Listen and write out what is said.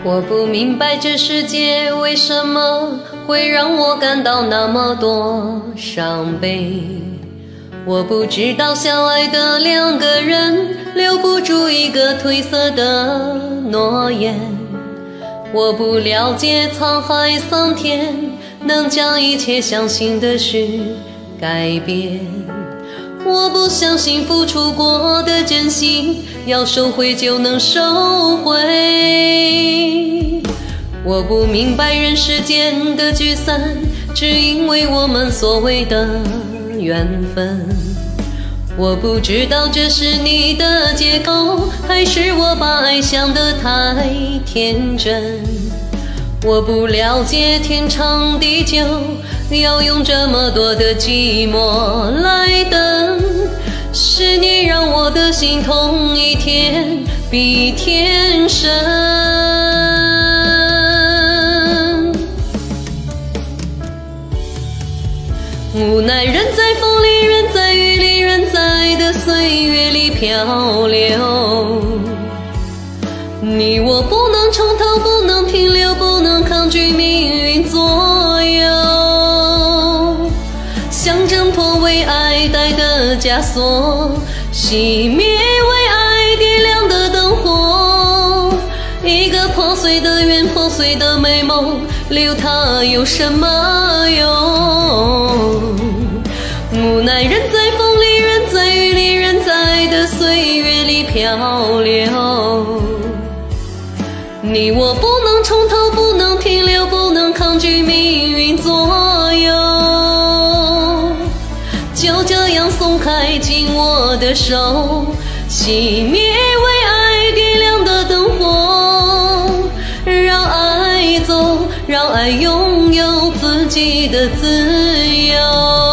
我不明白这世界为什么会让我感到那么多伤悲。我不知道相爱的两个人留不住一个褪色的诺言。我不了解沧海桑田能将一切相信的事改变。我不相信付出过的真心要收回就能收回。我不明白人世间的聚散只因为我们所谓的缘分。我不知道这是你的借口还是我把爱想得太天真。我不了解天长地久要用这么多的寂寞来等。是你让我的心痛一天比一天深。无奈人在风里人在雨里人在的岁月里漂流。你我不能从头不能停留不能抗拒命运左右。想挣脱为爱戴的枷锁熄灭为爱点亮的灯火。一个破碎的缘破碎的美梦留它有什么用。无奈人在风里人在雨里人在的岁月里漂流。你我不能从头不能停留不能抗拒命运左右。就这样松开紧握的手熄灭为爱点亮的灯火。让爱走让爱拥有自己的自由。